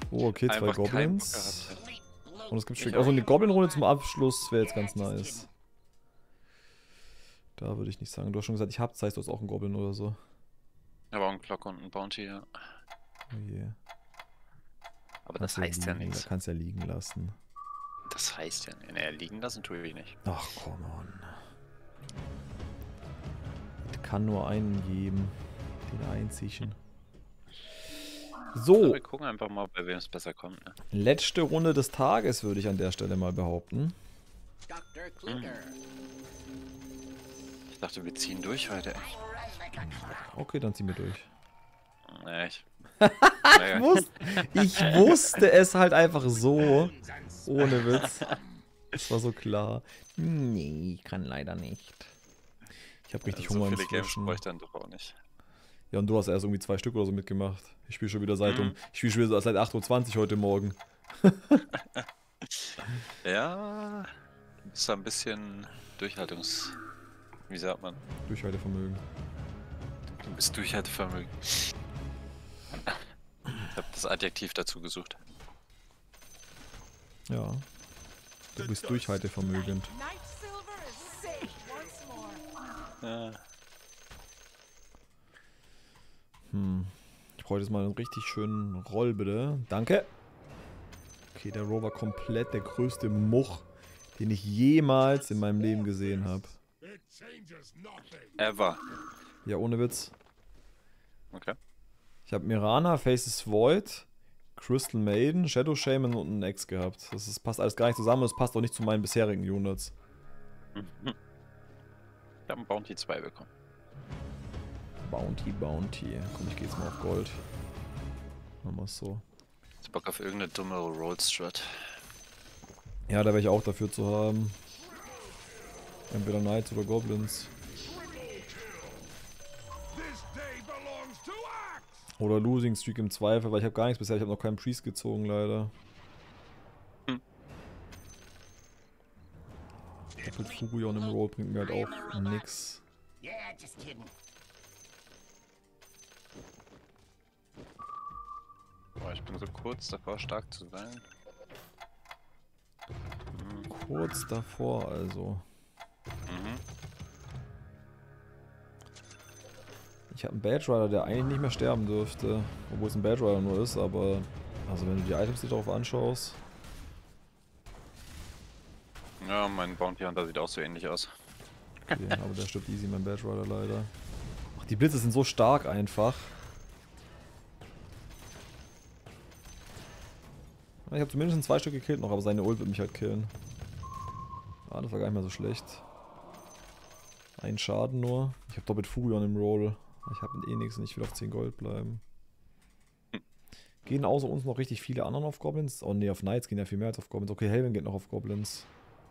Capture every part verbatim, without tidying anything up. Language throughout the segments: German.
Oh, okay, zwei Einfach keinen Bock Goblins. gehabt hat. Und es gibt Stück. Also eine Goblin-Runde zum Abschluss wäre jetzt ganz nice. Da würde ich nicht sagen. Du hast schon gesagt, ich hab, das heißt, du hast auch einen Goblin oder so. Aber auch ein Glock und ein Bounty, ja. Oh je. Aber Kannst das du heißt ja liegen, nichts. Kannst ja liegen lassen. Das heißt ja nicht. Nee, liegen lassen tue ich nicht. Ach, come on. Ich kann nur einen geben. Den einzigen. So. Wir gucken einfach mal, bei wem es besser kommt. Ne? Letzte Runde des Tages, würde ich an der Stelle mal behaupten. Hm. Ich dachte, wir ziehen durch heute. Okay, dann ziehen wir durch. Nee, ich... ich, wusste, ich wusste es halt einfach so. Ohne Witz. Das war so klar. Nee, ich kann leider nicht. Ich habe richtig so Hunger viele Games inzwischen. brauche ich dann doch auch nicht. Ja, und du hast erst irgendwie zwei Stück oder so mitgemacht. Ich spiele schon wieder seit Mhm. um. Ich spiele schon wieder seit acht Uhr zwanzig heute Morgen. Ja, du bist da ein bisschen Durchhaltungs... Wie sagt man? Durchhaltevermögen. Du bist Durchhaltevermögen. Ich habe das Adjektiv dazu gesucht. Ja. Du bist durchhaltevermögend. Ja. Hm. Ich brauche jetzt mal einen richtig schönen Roll, bitte. Danke. Okay, der Rover komplett der größte Much, den ich jemals in meinem Leben gesehen habe. Ever. Ja, ohne Witz. Okay. Ich habe Mirana, Faces Void, Crystal Maiden, Shadow Shaman und einen Ex gehabt. Das ist, passt alles gar nicht zusammen und es passt auch nicht zu meinen bisherigen Units. Ich habe einen Bounty zwei bekommen. Bounty, Bounty. Komm, ich gehe jetzt mal auf Gold. Machen wir es so. Hast Bock auf irgendeine dumme Rollstrat? Ja, da wäre ich auch dafür zu haben. Entweder Knights oder Goblins. Oder Losing Streak im Zweifel, weil ich habe gar nichts bisher. Ich habe noch keinen Priest gezogen, leider. Hm. Doppelt Furion im Roll bringt mir halt auch nix. Boah, ich bin so kurz davor, stark zu sein. Hm. Kurz davor also. Mhm. Ich habe einen Badge Rider, der eigentlich nicht mehr sterben dürfte. Obwohl es ein Badge Rider nur ist, aber... Also wenn du die Items dir drauf anschaust... Ja, mein Bounty Hunter sieht auch so ähnlich aus. Okay, aber der stirbt easy, mein Badge Rider leider. Ach, die Blitze sind so stark einfach. Ich habe zumindest zwei Stück gekillt noch, aber seine Ult wird mich halt killen. Ah, das war gar nicht mehr so schlecht. Ein Schaden nur. Ich habe doppelt Furion im Roll. Ich habe eh nichts und ich will auf zehn Gold bleiben. Gehen außer uns noch richtig viele anderen auf Goblins? Oh ne, auf Knights gehen ja viel mehr als auf Goblins. Okay, Helven geht noch auf Goblins.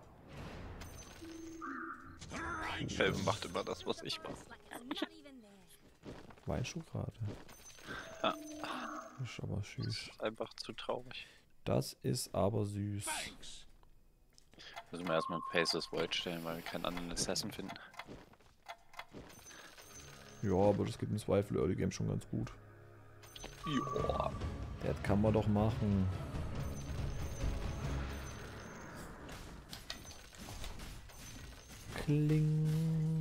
Helven macht immer das, was ich mache. Weinst du gerade? Ja. Ist aber süß. Das ist einfach zu traurig. Das ist aber süß. Müssen wir erstmal Paces Void stellen, weil wir keinen anderen Assassin finden. Ja, aber das geht im Zweifel Early Game schon ganz gut. Ja. Das kann man doch machen. Kling.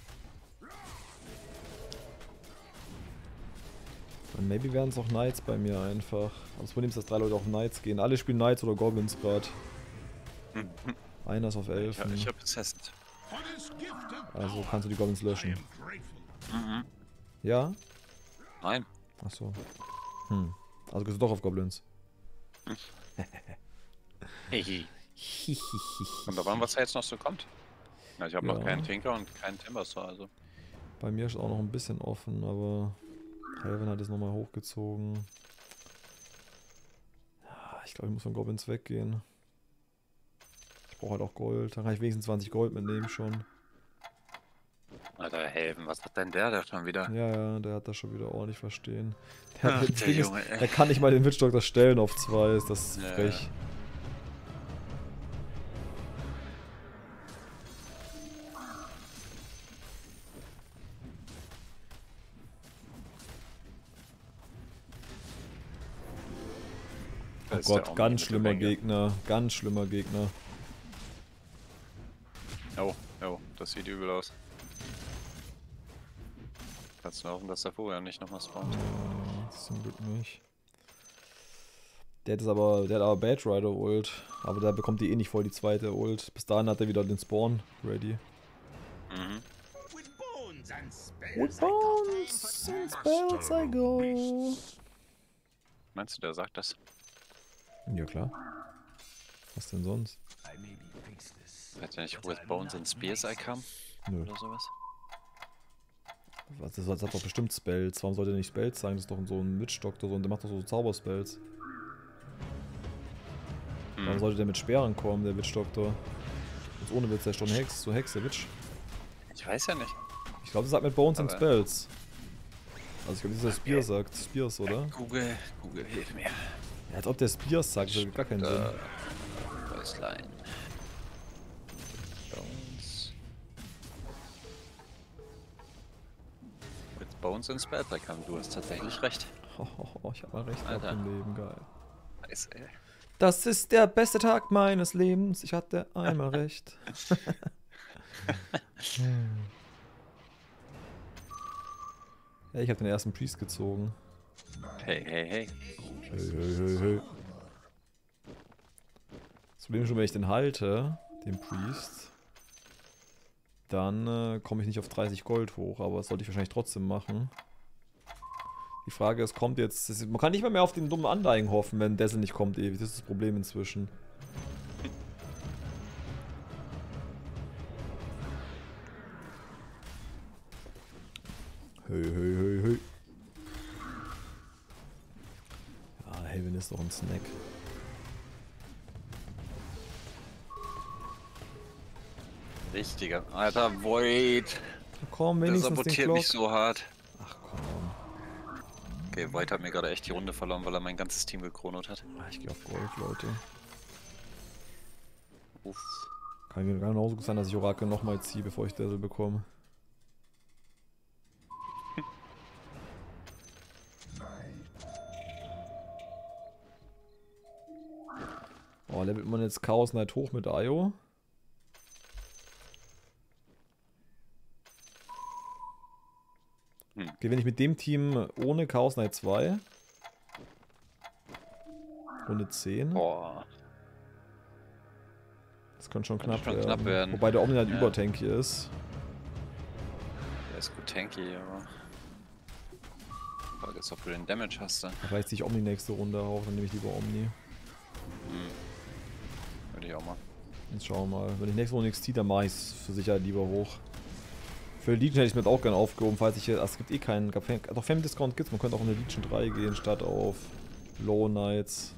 Und maybe werden es auch Knights bei mir einfach. Aber das Problem ist, dass drei Leute auf Knights gehen. Alle spielen Knights oder Goblins gerade. Einer ist auf elf. Ja, ich hab Assassin. Also kannst du die Goblins löschen. Mhm. Ja? Nein. Achso. Hm. Also gehst du doch auf Goblins. Hehe. Und da waren, was da jetzt noch so kommt. Ja, ich habe Ja. noch keinen Tinker und keinen Timbersaw, also. Bei mir ist auch noch ein bisschen offen, aber Helven hat es nochmal hochgezogen. Ja, ich glaube, ich muss von Goblins weggehen. Ich brauche halt auch Gold. Dann kann ich wenigstens zwanzig Gold mitnehmen schon. Alter, Helfen, was hat denn der da schon wieder? Ja, ja, der hat das schon wieder ordentlich verstehen. Der, Ach, hat, der Ding Junge, ist, ey. der kann nicht mal den Witchstock das stellen auf zwei, ist das Ja, frech. Oh ist der Gott, Omni ganz mit schlimmer Revenge. Gegner. Ganz schlimmer Gegner. Oh, oh, das sieht übel aus. Kannst du hoffen, dass der Vogel nicht nochmal spawnt. Ja, zum Glück nicht. Der hat es aber, der hat aber Bad Rider Ult. Aber der bekommt die eh nicht voll, die zweite Ult. Bis dahin hat er wieder den Spawn ready. Mhm. With bones and spells I go. Meinst du, der sagt das? Ja klar. Was denn sonst? Hat er nicht With Bones and Spears I come? Nö. Oder sowas? Was, das hat doch bestimmt Spells. Warum sollte er nicht Spells sein? Das ist doch so ein Witch Doctor so, und der macht doch so Zauberspells. Hm. Warum sollte der mit Speeren kommen, der Witch Doctor? Jetzt ohne Witz, der ist schon Hex, so Hex, der Witch. Ich weiß ja nicht. Ich glaube, das sagt mit Bones and Aber- Spells. Also ich glaube, dieser Spear sagt Spears, oder? Google, Google, hilf mir. Ja, als ob der Spears sagt, das hat gar keinen Sinn. Äh, Häuslein. Bones. With Bones and Spells I come. Du hast tatsächlich recht. Oh, oh, oh, ich hab mal recht gehabt Alter. im Leben, geil. Nice, ey. Das ist der beste Tag meines Lebens. Ich hatte einmal recht. Ja, ich habe den ersten Priest gezogen. Hey, hey, hey. Hey, hey, hey, hey. Das Problem ist schon, wenn ich den halte, den Priest, dann äh, komme ich nicht auf dreißig Gold hoch, aber das sollte ich wahrscheinlich trotzdem machen. Die Frage ist, kommt jetzt... Das ist, man kann nicht mal mehr auf den dummen Undying hoffen, wenn Dazzle nicht kommt ewig. Das ist das Problem inzwischen. Hey, hey, hey, hey. Ja, Haven ist doch ein Snack. Richtiger. Alter, Void. Komm, Der wenigstens den sabotiert Glock. mich so hart. Ach komm. Okay, Void hat mir gerade echt die Runde verloren, weil er mein ganzes Team gekronot hat. Ah, ich gehe auf Gold, Leute. Uff. Kann genauso gut sein, dass ich Orakel nochmal ziehe, bevor ich Dazzle bekomme. Oh, levelt man jetzt Chaos Knight hoch mit Io? Hm. Okay, wenn ich mit dem Team ohne Chaos Knight zwei Runde zehn. Boah. Das könnte schon Könnte knapp, schon werden. knapp werden. Wobei der Omni halt Ja. übertanky ist. Der ist gut tanky, aber... Frage ist, ob du den Damage hast dann. Vielleicht ziehe ich Omni nächste Runde auch, dann nehme ich lieber Omni. Hm. Würde ich auch mal. Jetzt schauen wir mal. Wenn ich nächste Runde nichts ziehe, dann mache ich es für Sicherheit lieber hoch. Für Legion hätte ich mir auch gerne aufgehoben, falls ich hier... Ach, es gibt eh keinen... Doch Fam Discount gibt's, man könnte auch in eine Legion drei gehen, statt auf Low Knights.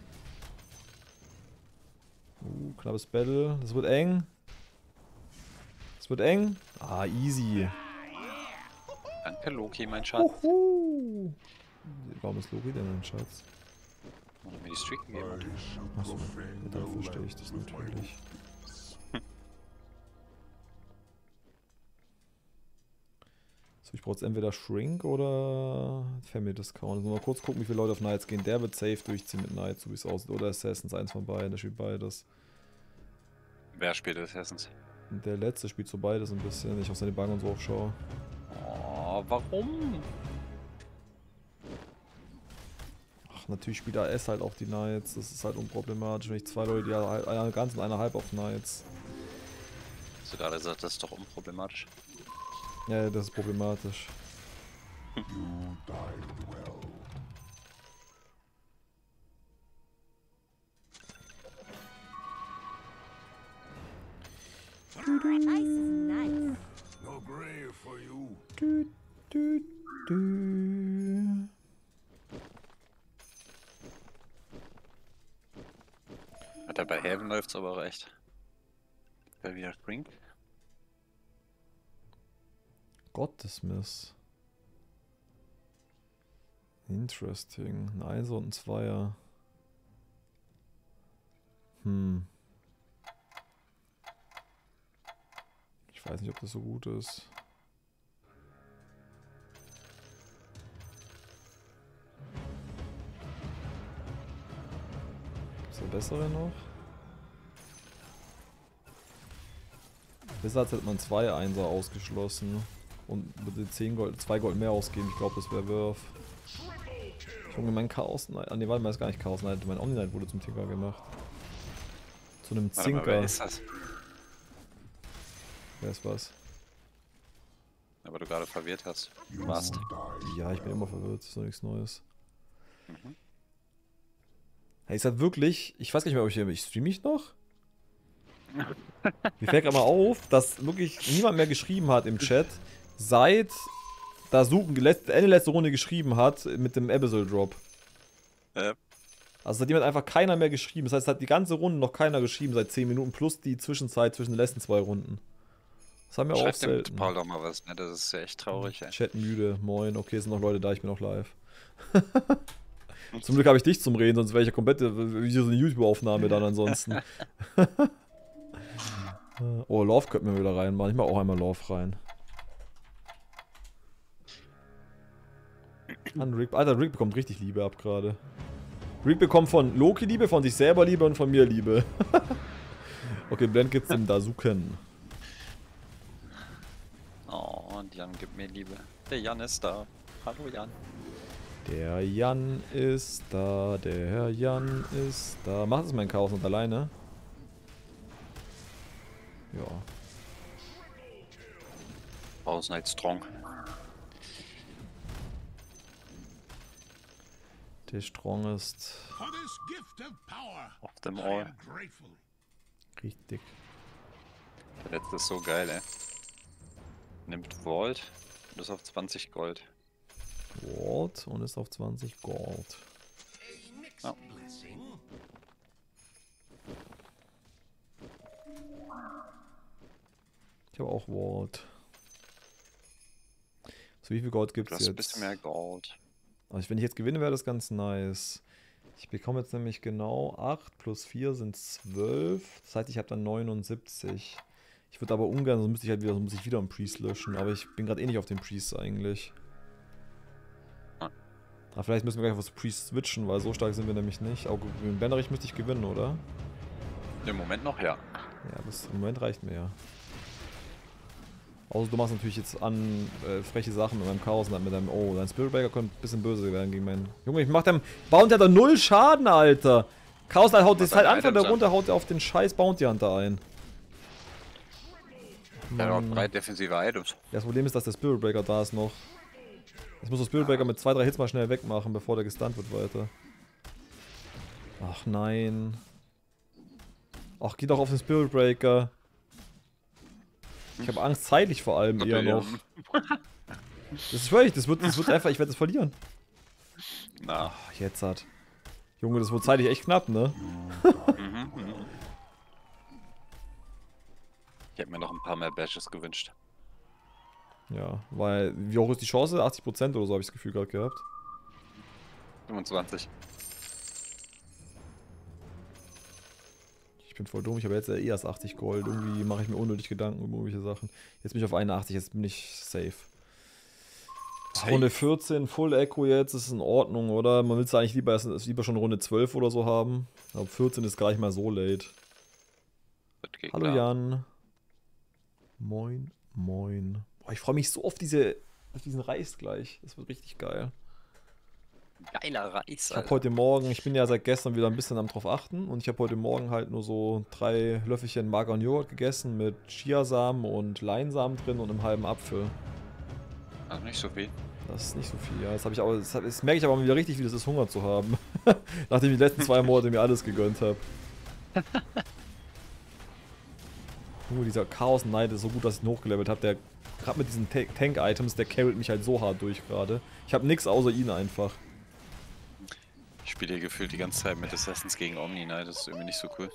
Uh, knappes Battle. Das wird eng. Das wird eng. Ah, easy. Danke, Loki, mein Schatz. Uhu. Warum ist Loki denn ein Schatz? Weil er mir die Streak gegeben hat. Achso, ja, dann verstehe ich das natürlich. So, ich brauche jetzt entweder Shrink oder Family Discount. Also mal kurz gucken, wie viele Leute auf Knights gehen. Der wird safe durchziehen mit Knights, so wie es aussieht. Oder Assassins, eins von beiden, der spielt beides. Wer spielt Assassins? Und der letzte spielt so beides ein bisschen, wenn ich auf seine Bank und so aufschaue. Oh, warum? Ach, natürlich spielt A S halt auch die Knights. Das ist halt unproblematisch, wenn ich zwei Leute, die halt einer ganz und einer halb auf Knights. Hast du gerade gesagt, das ist doch unproblematisch. Ja, das ist problematisch. Ice is nice. No grave for you. Du, du, du. Hat er bei Haven läuft's aber recht. Wer wieder springt? Gottesmiss. Interesting. Ein Einser und ein Zweier. Hm. Ich weiß nicht, ob das so gut ist. bessere noch. Wizards hätte man zwei Einser ausgeschlossen. Und würde zehn Gold, zwei Gold mehr ausgeben. Ich glaube, das wäre Wurf. Junge, mein Chaos Knight. Ah ne, warte mal, ist gar nicht Chaos Knight. Mein Omni Knight wurde zum Tinker gemacht. Zu einem Warte mal, Zinker. wer ist das? Wer ist was? Aber du gerade verwirrt hast. Warst. Ja, ich bin immer verwirrt. Das ist doch nichts Neues. Mhm. Hey, ist das wirklich. Ich weiß gar nicht mehr, ob ich hier. Ich streame ich noch? Mir fällt gerade mal auf, dass wirklich niemand mehr geschrieben hat im Chat, seit da Suchen Ende letzte Runde geschrieben hat mit dem Abyssal Drop. Ja. Also seitdem hat einfach keiner mehr geschrieben. Das heißt, es hat die ganze Runde noch keiner geschrieben seit zehn Minuten plus die Zwischenzeit zwischen den letzten zwei Runden. Das haben wir auch Schreib dem selten. Paul doch mal was, ne? Das ist ja echt traurig, ey. Chat müde, moin, okay, es sind noch Leute da, ich bin auch live. Zum Glück habe ich dich zum Reden, sonst wäre ich ja komplett wie so eine YouTube-Aufnahme dann ansonsten. Oh, Love könnten wir wieder reinmachen. Ich mache auch einmal Love rein. An Rick. Alter, Rick bekommt richtig Liebe ab gerade. Rick bekommt von Loki Liebe, von sich selber Liebe und von mir Liebe. Okay, Blend gibt's dem Dazuken. Oh, und Jan gibt mir Liebe. Der Jan ist da. Hallo Jan. Der Jan ist da, der Jan ist da. Macht es mein Chaos nicht alleine? Ja. Chaos Knight Strong. Der Strongest. For this gift of power, Of them I all. am grateful. Richtig. Der letzte ist so geil, ey. Nimmt Vault und ist auf zwanzig Gold. Ward und ist auf zwanzig Gold. A mixed Ja. blessing. Ich habe auch Ward. So, wie viel Gold gibt Du es hast jetzt? ein bisschen mehr Gold. Also wenn ich jetzt gewinne, wäre das ganz nice. Ich bekomme jetzt nämlich genau acht plus vier sind zwölf. Das heißt, ich habe dann neunundsiebzig. Ich würde aber ungern, sonst müsste ich halt wieder, muss ich wieder einen Priest löschen. Aber ich bin gerade eh nicht auf dem Priest eigentlich. Ah. Aber vielleicht müssen wir gleich auf das Priest switchen, weil so stark sind wir nämlich nicht. Auch gegen Benderich müsste ich gewinnen, oder? Im Moment noch, ja. Ja, das im Moment reicht mir ja. Außer du machst natürlich jetzt an äh, freche Sachen mit meinem Chaos und mit deinem. Oh, dein Spirit Breaker könnte ein bisschen böse werden gegen meinen. Junge, ich mach dem Bounty Hunter null Schaden, Alter! Chaos Knight haut das halt Anfang der Runde haut er auf den scheiß Bounty Hunter ein. Der hat Mann. drei defensive Items. Ja, das Problem ist, dass der Spirit Breaker da ist noch. Jetzt muss der Spirit Breaker mit zwei, drei Hits mal schnell wegmachen, bevor der gestunt wird weiter. Ach nein. Ach, geh doch auf den Spirit Breaker. Ich habe Angst zeitlich vor allem eher noch. Das ist schwierig, das wird, das wird einfach, ich werde das verlieren. Na. Ach, jetzt hat. Junge, das wird zeitlich echt knapp, ne? Mhm, mhm. Ich hätte mir noch ein paar mehr Badges gewünscht. Ja, weil, wie hoch ist die Chance? achtzig Prozent oder so habe ich das Gefühl gerade gehabt. fünfundzwanzig. Ich bin voll dumm, ich habe jetzt eh erst achtzig Gold. Irgendwie mache ich mir unnötig Gedanken über irgendwelche Sachen. Jetzt bin ich auf einundachtzig, jetzt bin ich safe. Safe? Runde vierzehn, Full Echo jetzt, ist in Ordnung, oder? Man will es eigentlich lieber, erst, lieber schon Runde zwölf oder so haben. Aber vierzehn ist gar nicht mal so late. Wird geht Hallo klar. Jan. Moin, moin. Boah, ich freue mich so auf, diese, auf diesen Reis gleich. Das wird richtig geil. Geiler Reis, Ich habe Alter. heute Morgen, ich bin ja seit gestern wieder ein bisschen am drauf achten und ich habe heute Morgen halt nur so drei Löffelchen mageren Joghurt gegessen mit Chiasamen und Leinsamen drin und einem halben Apfel. Ach, nicht so viel. Das ist nicht so viel, ja. Das, hab ich aber, das, hab, das merke ich aber mal wieder richtig, wie das ist, Hunger zu haben. Nachdem ich die letzten zwei Monate mir alles gegönnt habe. Nur dieser Chaos Knight ist so gut, dass ich ihn hochgelevelt habe. Der, gerade mit diesen Tank-Items, der carryt mich halt so hart durch gerade. Ich habe nichts außer ihn einfach. Ich spiele hier gefühlt die ganze Zeit mit Assassins gegen Omni Knight. Das ist irgendwie nicht so cool.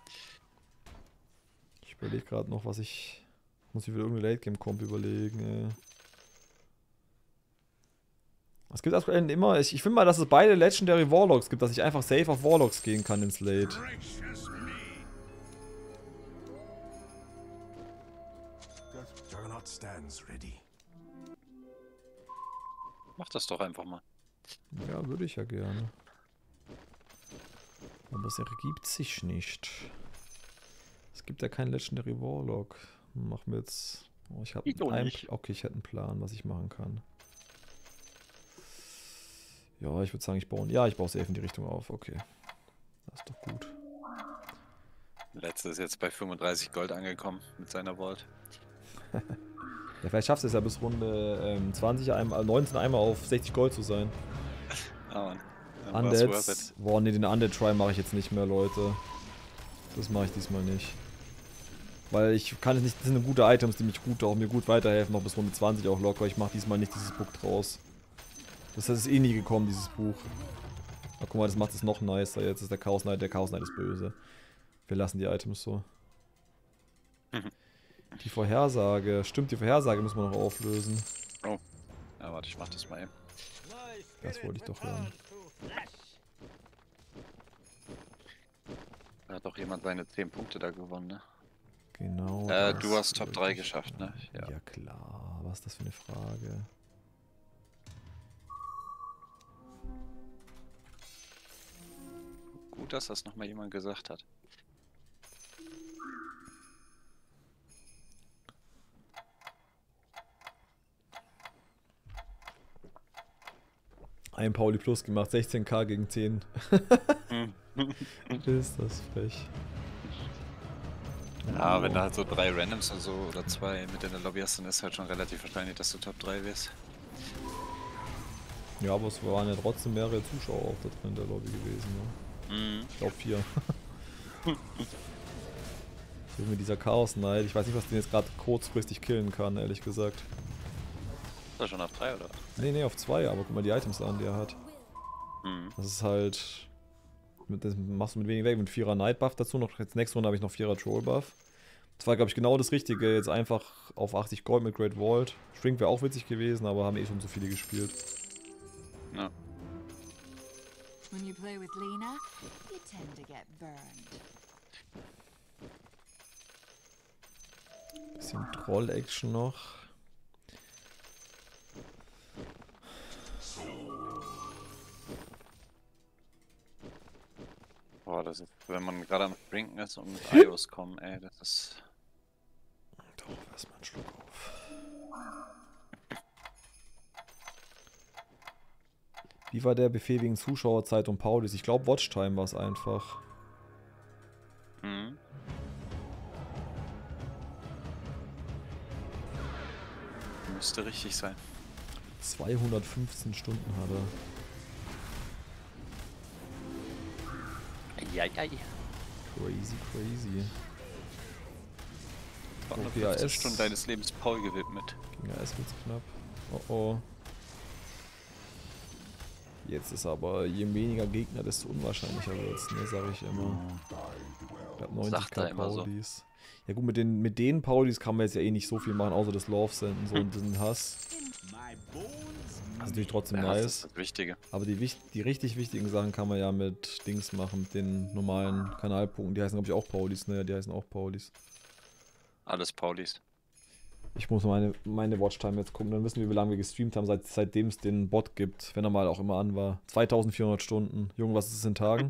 Ich überlege gerade noch, was ich... Muss ich wieder irgendeine Late-Game-Comp überlegen, ey. Es gibt aktuell immer... Ich, ich finde mal, dass es beide Legendary Warlocks gibt, dass ich einfach safe auf Warlocks gehen kann ins Late. Gracious me. Juggernaut stands ready. Mach das doch einfach mal. Ja, würde ich ja gerne. Aber es ergibt sich nicht. Es gibt ja keinen Legendary Warlock. Machen wir jetzt... Oh, ich habe Ich doch einen... nicht. Okay, ich hätte einen Plan, was ich machen kann. Ja, ich würde sagen, ich baue... Ja, ich baue safe in die Richtung auf. Okay. Das ist doch gut. Letzte ist jetzt bei fünfunddreißig Gold angekommen mit seiner Vault. Ja, vielleicht schaffst du es ja bis Runde ähm, zwanzig, einmal, neunzehn einmal auf sechzig Gold zu sein. Ah, Mann. Dann war's worth Undead. it. Boah, ne, den Undead-Try mache ich jetzt nicht mehr, Leute. Das mache ich diesmal nicht. Weil ich kann es nicht, das sind gute Items, die mich gut, auch mir gut weiterhelfen, noch bis Runde zwanzig auch locker. Ich mache diesmal nicht dieses Buch draus. Das ist eh nie gekommen, dieses Buch. Aber guck mal, das macht es noch nicer. Jetzt ist der Chaos Knight, der Chaos Knight ist böse. Wir lassen die Items so. Die Vorhersage. Stimmt, die Vorhersage müssen wir noch auflösen. Oh. Ja, warte, ich mach das mal eben. Das wollte ich doch hören. Da hat doch jemand seine zehn Punkte da gewonnen, ne? Genau. Äh, das du hast Top wollte drei ich geschafft, ne? hören. Ja. Ja klar. Was ist das für eine Frage? Gut, dass das nochmal jemand gesagt hat. Ein Pauli Plus gemacht, sechzehn K gegen zehn. Hm. Ist das frech. Ja, wenn du halt so drei Randoms oder so oder zwei mit in der Lobby hast, dann ist halt schon relativ wahrscheinlich, dass du Top drei wirst. Ja, aber es waren ja trotzdem mehrere Zuschauer auch da drin in der Lobby gewesen. Ne? Mhm. Ich glaube vier. So mit dieser Chaos Knight. Ich weiß nicht, was den jetzt gerade kurzfristig killen kann, ehrlich gesagt. Ist er schon auf drei oder? Nee, nee, auf zwei, aber guck mal die Items an, die er hat. Mhm. Das ist halt. Mit, das machst du mit wenig weg. Mit vierer Night Buff dazu. Noch, jetzt nächste Runde habe ich noch vierer Troll Buff. Das war, glaube ich, genau das Richtige. Jetzt einfach auf achtzig Gold mit Great Vault. Shrink wäre auch witzig gewesen, aber haben eh schon so viele gespielt. Ja. When you play with Lena, you tend to get burned. Bisschen Troll-Action noch. Boah, das ist, wenn man gerade am Trinken ist und mit I Os kommen, ey, das ist... Doch, erstmal einen Schluck auf. Wie war der Befehl wegen Zuschauerzeit und Paulis? Ich glaube, Watchtime war es einfach. Mhm. Müsste richtig sein. zweihundertfünfzehn Stunden hat er. Ja, ja, ja. Crazy, crazy. zweihundertfünfzehn Stunden deines Lebens Paul gewidmet. Gegen A S wird's knapp. Oh oh. Jetzt ist aber, je weniger Gegner, desto unwahrscheinlicher wird's, ne, sag ich immer. Ich glaube neunzig Sagt er K immer so. Paulis. Ja gut, mit den, mit den Paulis kann man jetzt ja eh nicht so viel machen, außer das Love senden so und den Hass. Das ist natürlich trotzdem Ja, das nice. ist das Wichtige. Aber die, wich- die richtig wichtigen Sachen kann man ja mit Dings machen, mit den normalen Kanalpunkten. Die heißen, glaube ich, auch Paulis, ne? Die heißen auch Paulis. Alles Paulis. Ich muss meine, meine Watchtime jetzt gucken, dann wissen wir, wie lange wir gestreamt haben, seit, seitdem es den Bot gibt, wenn er mal auch immer an war. zweitausendvierhundert Stunden. Junge, was ist es in Tagen?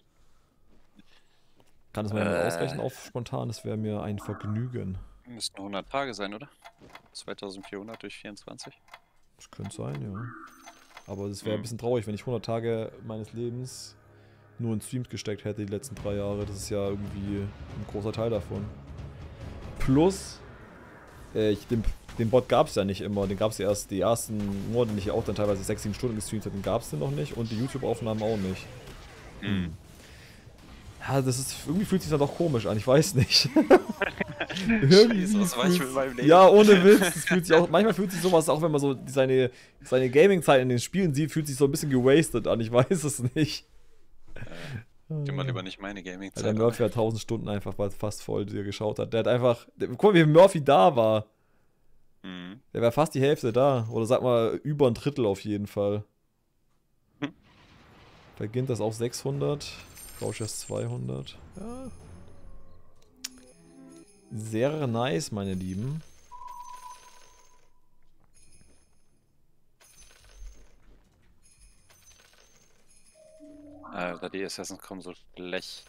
Kann das mal Äh. ausrechnen auf spontan? Das wäre mir ein Vergnügen. Müssten hundert Tage sein, oder? zweitausendvierhundert durch vierundzwanzig. Das könnte sein, ja. Aber das wäre ein Mhm. bisschen traurig, wenn ich hundert Tage meines Lebens nur in Streams gesteckt hätte die letzten drei Jahre. Das ist ja irgendwie ein großer Teil davon. Plus, äh, ich, den, den Bot gab es ja nicht immer. Den gab es ja erst die ersten Monate, den ich ja auch dann teilweise sechs, sieben Stunden gestreamt habe. Den gab es den noch nicht und die YouTube-Aufnahmen auch nicht. Mhm. Ja, das ist, irgendwie fühlt sich dann doch komisch an, ich weiß nicht. Scheiße, was war ich mit meinem Leben? Ja, ohne Witz, das fühlt sich auch, manchmal fühlt sich sowas, auch wenn man so seine, seine Gaming-Zeit in den Spielen sieht, fühlt sich so ein bisschen gewastet an, ich weiß es nicht. Ich immer lieber nicht meine Gaming-Zeit. Der Murphy hat tausend Stunden einfach fast voll, die er geschaut hat. Der hat einfach, der, guck mal, wie Murphy da war. Mhm. Der war fast die Hälfte da, oder sag mal, über ein Drittel auf jeden Fall. Hm. Beginnt das auf sechshundert, Rauschers zweihundert. Ja. Sehr nice, meine Lieben. Äh, Alter, die Assassins kommen so schlecht.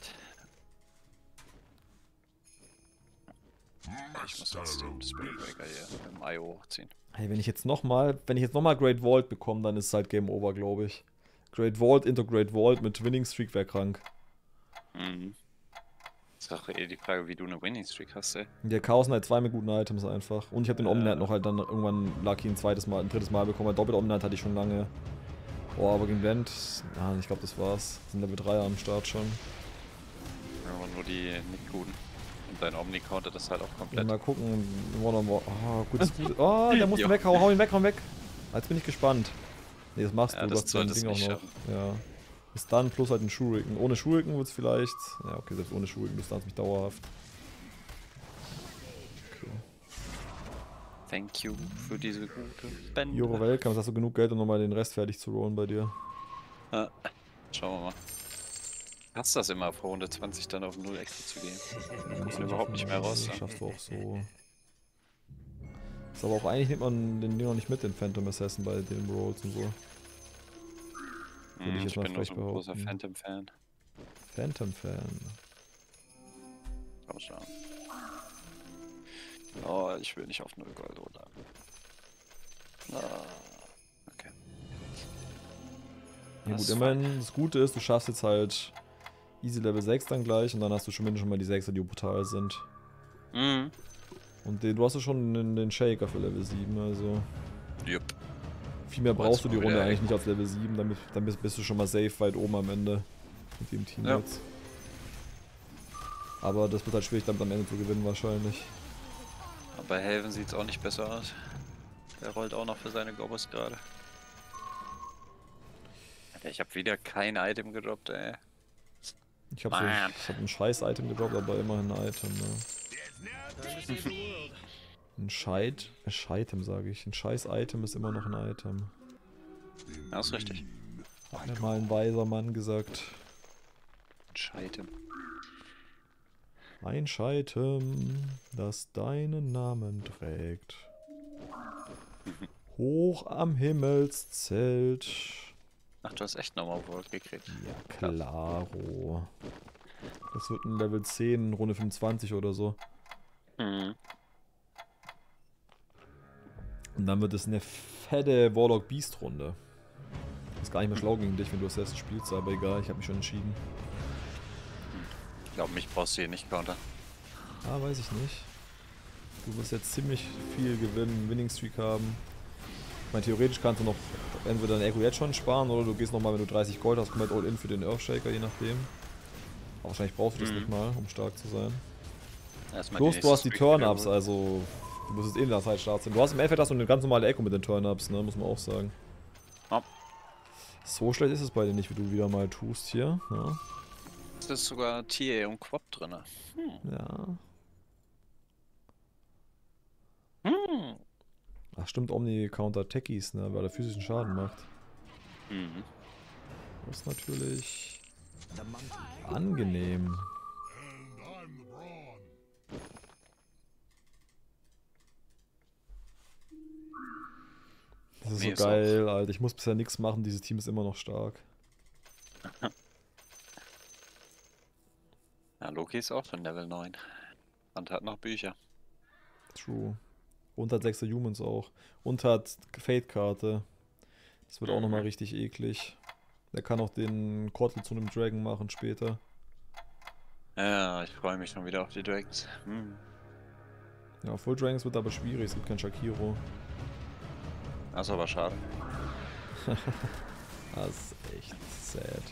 Ich muss jetzt den Spirit Breaker hier mit dem I O hochziehen. Hey, wenn ich jetzt nochmal, wenn ich jetzt nochmal Great Vault bekomme, dann ist es halt Game Over, glaube ich. Great Vault into Great Vault mit Winning Streak wäre krank. Mhm. Ist doch eh die Frage, wie du eine Winning Streak hast, ey. Der Chaos Knight zwei mit guten Items einfach. Und ich habe den Ja. Omnight noch halt dann irgendwann Lucky ein zweites Mal, ein drittes Mal bekommen. Weil Doppelt Omnight hatte ich schon lange. Oh, aber gegen Blend, ja, ich glaube das war's. Sind Level drei am Start schon. Aber nur die nicht guten. Und dein Omni countet das halt auch Ja, komplett. mal gucken, one on one. Oh, gut, ist gut. Oh, der muss Jo. weg, hau, hau ihn weg, hau ihn weg. Jetzt bin ich gespannt. Ne, das machst Ja, du, du das hast dein solltest Ding du auch nicht noch. schaffen. Ja. Bis dann plus halt ein Shuriken. Ohne Shuriken wird's vielleicht. Ja, okay, selbst ohne Shuriken, du stunnst mich dauerhaft. Okay. Thank you für diese gute Spende. Euro Welcome, hast du genug Geld, um nochmal den Rest fertig zu rollen bei dir? Ja. Schauen wir mal. Hast das immer vor Runde zwanzig dann auf null extra zu gehen? Ja, muss Und überhaupt nicht mehr raus. Das schaffst du auch so. Ist aber auch eigentlich nimmt man den Ding noch nicht mit, den Phantom Assassin bei den Rolls und so. Würde ich Hm, jetzt ich mal bin nur frech so ein großer behaupten. Phantom-Fan. Phantom-Fan. Komm schon. Oh, ich will nicht auf null Gold runter. Ah, okay. Ja Das gut, ist immerhin, das Gute ist, du schaffst jetzt halt easy Level sechs dann gleich und dann hast du schon mindestens schon mal die sechser, die brutal sind. Mhm. Und den, du hast ja schon den, den Shaker für Level sieben, also Jupp. viel mehr Aber brauchst du jetzt die mal Runde wieder eigentlich nicht auf Level sieben, damit, damit bist du schon mal safe weit oben am Ende mit dem Team Ja. jetzt. Aber das wird halt schwierig damit am Ende zu gewinnen wahrscheinlich. Aber bei Helven sieht es auch nicht besser aus. Der rollt auch noch für seine Gobbos gerade. Alter, ich habe wieder kein Item gedroppt, ey. Ich habe so, Man. ich hab ein scheiß Item gedroppt, aber immerhin ein Item, ne? Ein Scheit, ein Scheitem sage ich. Ein scheiß Item ist immer noch ein Item. Ja, ist richtig. Hat mir mal ein weiser Mann gesagt. Scheite. Ein Scheitem, das deinen Namen trägt. Hoch am Himmelszelt. Ach, du hast echt nochmal World gekriegt. Ja, klaro. Das wird ein Level zehn, Runde fünfundzwanzig oder so. Mhm. Und dann wird es eine fette Warlock Beast Runde. Ist gar nicht mehr schlau gegen dich, wenn du das erste spielst, aber egal, ich habe mich schon entschieden. Ich glaube, mich brauchst du hier nicht countern. Ah, weiß ich nicht. Du wirst jetzt ziemlich viel gewinnen, Winning Streak haben. Ich meine, theoretisch kannst du noch entweder dein Echo jetzt schon sparen oder du gehst nochmal, wenn du dreißig Gold hast, komplett all in für den Earthshaker, je nachdem. Aber wahrscheinlich brauchst du das Mhm. nicht mal, um stark zu sein. Erstmal Plus, die du hast die nächste Streak Turn-Ups, wiederholen. also du musst jetzt eh in der Zeit stark sein. Du hast im Endeffekt hast du eine ganz normale Echo mit den Turn-Ups, ne, muss man auch sagen. Ja. So schlecht ist es bei dir nicht, wie du wieder mal tust hier. Ne? Es ist sogar T A und Quad drin. Hm. Ja. Hm. Ach stimmt, Omni counter Techies, ne, weil er physischen Schaden macht. Mhm. Das ist natürlich angenehm. And I'm the brawn. Das ist Nee, so ist auch- geil, Alter. Ich muss bisher nichts machen, dieses Team ist immer noch stark. Ja, Loki ist auch schon Level neun. Und hat noch Bücher. True. Und hat sechser Humans auch. Und hat Fate-Karte. Das wird auch nochmal Mhm. richtig eklig. Der kann auch den Kottel zu einem Dragon machen später. Ja, ich freue mich schon wieder auf die Dragons. Hm. Ja, Full Dragons wird aber schwierig, es gibt kein Shakiro. Das ist aber schade. Das ist echt sad.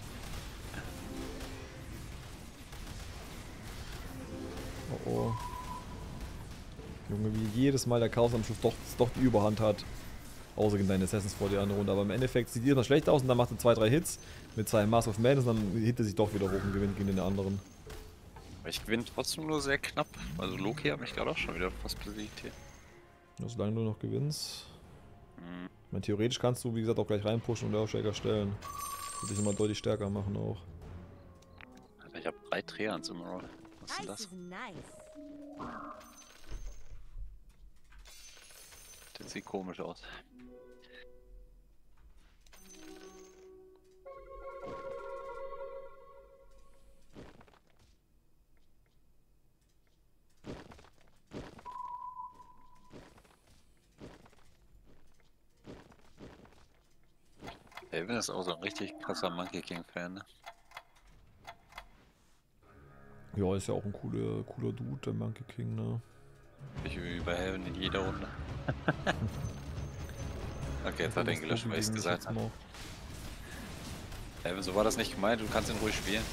Oh oh. Junge, wie jedes Mal der Chaos am Schluss doch, doch die Überhand hat. Außer gegen deine Assassins vor der anderen Runde. Aber im Endeffekt sieht ihr das schlecht aus und dann macht er zwei, drei Hits mit seinem Mask of Madness und dann hit er sich doch wieder hoch und gewinnt gegen den anderen. Aber ich gewinne trotzdem nur sehr knapp. Also Loki hat mich gerade auch schon wieder fast besiegt hier. Ja, solange du noch gewinnst. Hm. Ich meine, theoretisch kannst du, wie gesagt, auch gleich reinpushen und Earthshaker stellen. Würde dich nochmal deutlich stärker machen auch. Alter, ich habe drei Treants im Roll. Was ist denn Ice das? is nice. Das sieht komisch aus. Elvin ist auch so ein richtig krasser Monkey King-Fan, ne? Ja, ist ja auch ein cooler, cooler Dude, der Monkey King, ne? Ich über Elvin in jeder Runde. Okay, jetzt Einfach hat er ihn das gelöscht, Profi weil ich es gegen mich gesagt jetzt habe. noch. Elvin, so war das nicht gemeint, du kannst ihn ruhig spielen.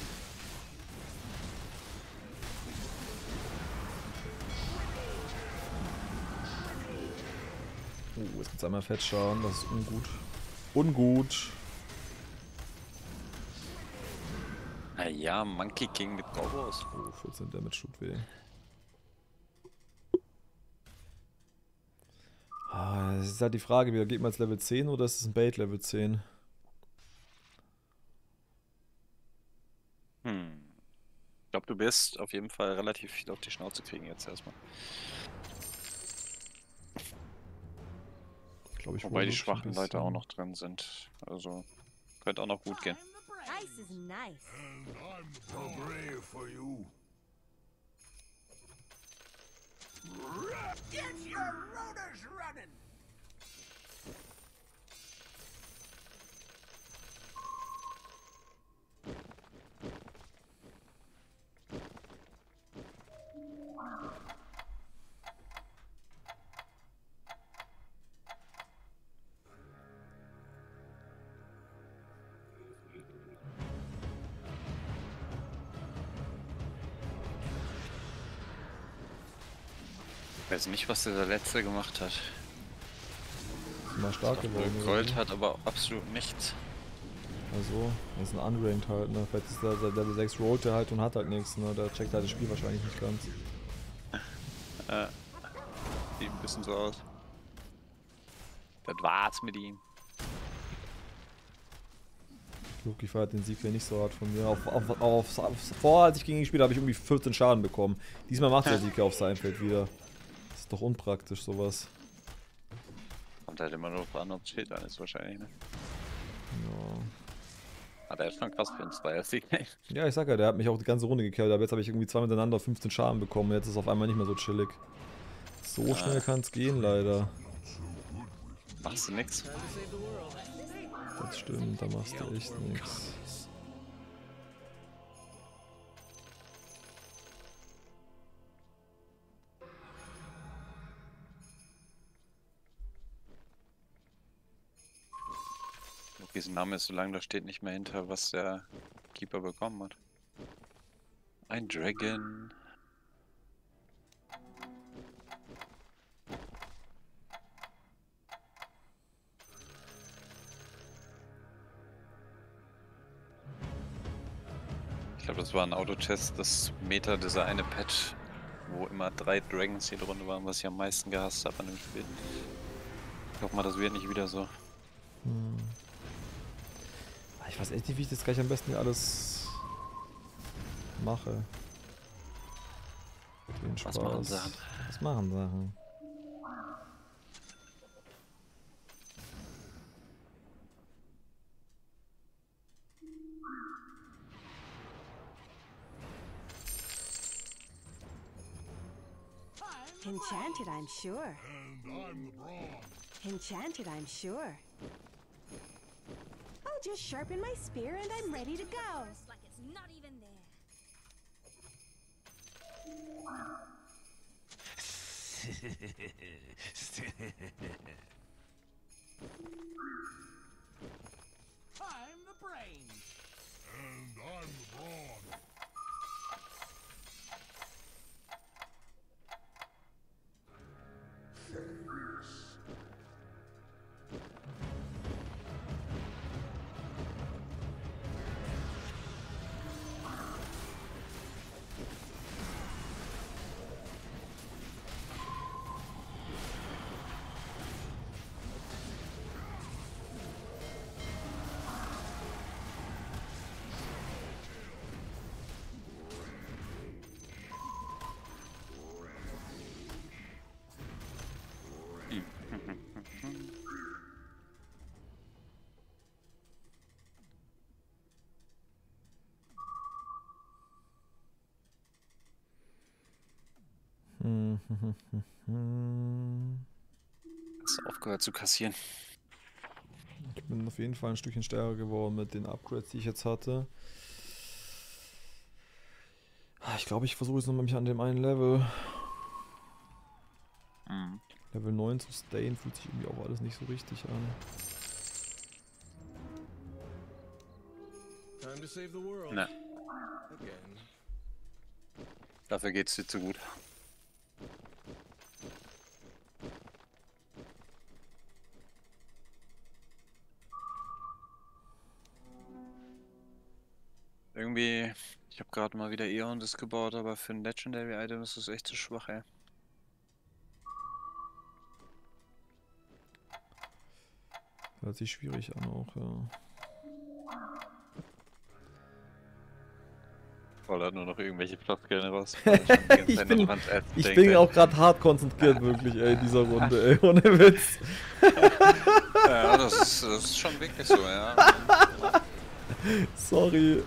Oh, jetzt gibt's einmal Fettschaden, das ist ungut. Ungut. Na ja, Monkey King mit Gobos. Oh, vierzehn Damage tut weh. Ah, es ist halt die Frage, wieder geht man jetzt Level zehn oder ist es ein Bait Level zehn? Hm. Ich glaube, du bist auf jeden Fall relativ viel auf die Schnauze kriegen jetzt erstmal. Ich glaube, ich Wobei roll die wirklich ein schwachen Leute bisschen. auch noch drin sind. Also, könnte auch noch gut gehen. Ice is nice. And I'm the brawn. Brave for you. Get your rotors running! Ich weiß nicht, was der letzte gemacht hat. Ist immer stark geworden. oder Gold so. hat aber absolut nichts. Also, das ist ein Unranked halt, ne? Vielleicht ist der, der Level sechs rollt der halt und hat halt nichts, ne? Der checkt halt das Spiel wahrscheinlich nicht ganz. Äh, sieht ein bisschen so aus. Das war's mit ihm. Loki feiert den Sieg ja nicht so hart von mir. Auf, auf, auf, auf, vorher, als ich gegen ihn gespielt habe, habe ich irgendwie vierzehn Schaden bekommen. Diesmal macht der Sieg ja auf sein Feld wieder. Das ist doch unpraktisch, sowas. Kommt halt immer nur drauf an, ob es Schild an ist wahrscheinlich, ne? Ja. Ah, der ist schon krass für einen Zweier-Sieg. Ja, ich sag ja, der hat mich auch die ganze Runde gekillt, aber jetzt habe ich irgendwie zwei miteinander fünfzehn Schaden bekommen. Jetzt ist es auf einmal nicht mehr so chillig. So schnell kann es gehen, leider. Machst du nix? Das stimmt, da machst du echt nichts. Diesen Name ist so lang, da steht nicht mehr hinter, was der Keeper bekommen hat. Ein Dragon. Ich glaube, das war ein Autotest, das Meta, dieser eine Patch, wo immer drei Dragons jede Runde waren, was ich am meisten gehasst habe an dem Spiel. Ich hoffe mal, das wird nicht wieder so. Hm. Ich weiß echt nicht, wie ich das gleich am besten hier alles mache. Den Spaß. Was machen Sachen? Was machen Sachen? Enchanted, I'm sure. And I'm the brawn. Enchanted, I'm sure. I'll just sharpen my spear and I'm ready to go. Like it's not even there. I'm the brains. And I'm the brawn. Hm, hm, hm, hm. Hast du aufgehört zu kassieren? Ich bin auf jeden Fall ein Stückchen stärker geworden mit den Upgrades, die ich jetzt hatte. Ich glaube, ich versuche jetzt nochmal mich an dem einen Level. Mhm. Level neun zu stayen fühlt sich irgendwie auch alles nicht so richtig an. Time to save the world. Ne, Again. dafür geht's dir zu gut. Irgendwie, ich habe gerade mal wieder Eon das gebaut, aber für ein Legendary Item ist es echt zu schwach, ey. Hört sich schwierig an auch, ja. Voll hat nur noch irgendwelche Floskeln raus. Ich bin, ich bin auch gerade hart konzentriert, wirklich, ey, in dieser Runde, ey, ohne Witz. Ja, das ist, das ist schon wirklich so, ja. Sorry.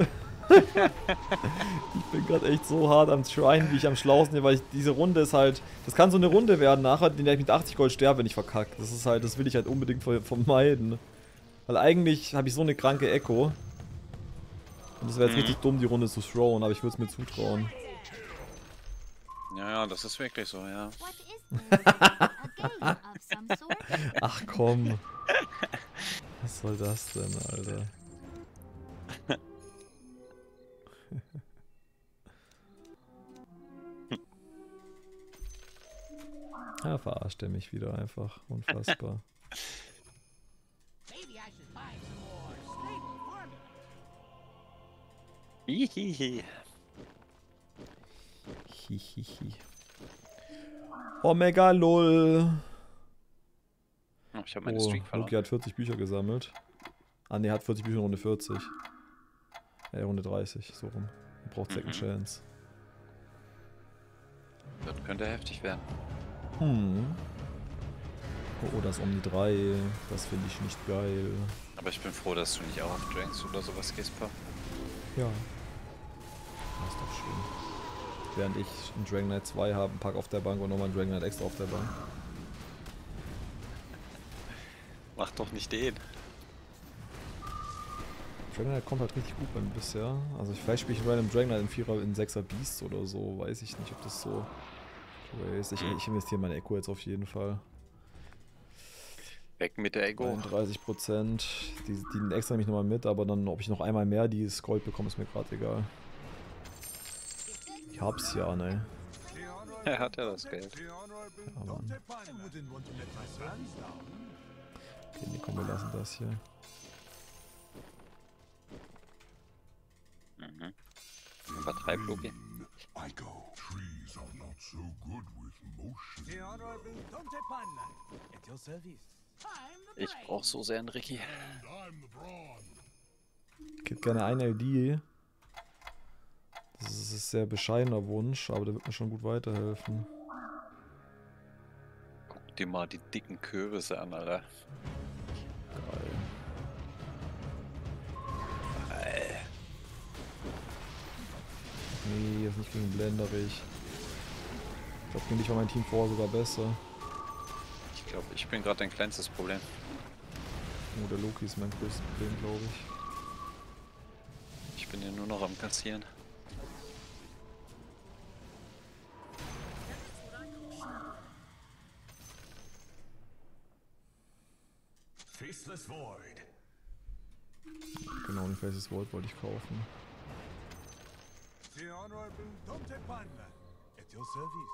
Ich bin gerade echt so hart am Tryen, wie ich am schlausten hier, weil ich, diese Runde ist halt, das kann so eine Runde werden nachher, in der ich mit achtzig Gold sterbe, wenn ich verkacke. Das ist halt, das will ich halt unbedingt vermeiden. Weil eigentlich habe ich so eine kranke Echo. Und das wäre jetzt Mhm. richtig dumm, die Runde zu throwen, aber ich würde es mir zutrauen. Ja, ja, das ist wirklich so, ja. What is this? A game of some sort? Ach komm. Was soll das denn, Alter? Ja, verarscht er mich wieder einfach. Unfassbar. Maybe I should buy some more stable formula. Hihihi. Hihihi. Omega lol. Oh, ich habe meine Oh, Streak verloren. Loki hat vierzig Bücher gesammelt. Ah ne, hat vierzig Bücher in Runde vierzig. Äh, Runde dreißig, so rum. Er braucht Second Mhm. Chance. Das könnte heftig werden. Hm. Oh, oh, das Omni drei. Das finde ich nicht geil. Aber ich bin froh, dass du nicht auch auf Dranks oder sowas gehst, Pa. Ja. Das ist doch schön. Während ich einen Dragon Knight zwei habe, einen Pack auf der Bank und nochmal einen Dragon Knight extra auf der Bank. Mach doch nicht den. Dragon Knight kommt halt richtig gut bei mir bisher. Also ich vielleicht spiele ich random Dragon Knight in vierer, in sechser Beasts oder so. Weiß ich nicht, ob das so ist. Ich, ich investiere meine Echo jetzt auf jeden Fall. Weg mit der Ego. einunddreißig Prozent. Die, die extra nehme ich nochmal mit, aber dann, ob ich noch einmal mehr dieses Gold bekomme, ist mir gerade egal. Ich hab's ja, ne? Er hat ja das Geld. Ja, Mann. Okay, nee, komm, wir lassen das hier. Mhm. Übertreib, Loki. I go. Trees are not so good with motion. The Honorable Dante Panna at your service. I'm the Ich brain. brauch so sehr einen Ricky. And I'm the brawn. Ich hätte gerne eine L D. Das ist ein sehr bescheidener Wunsch, aber der wird mir schon gut weiterhelfen. Guck dir mal die dicken Kürbisse an, Alter. Geil. Ey. Nee, jetzt nicht gegen Blenderich. Ich glaube, gegen dich war mein Team vorher sogar besser. Ich glaube, ich bin gerade dein kleinstes Problem. Oh, der Loki ist mein größtes Problem, glaube ich. Ich bin ja nur noch am Kassieren. Faceless Void. Genau, ein Faces Vault wollte ich kaufen. The Honorable Dante Panna at your service.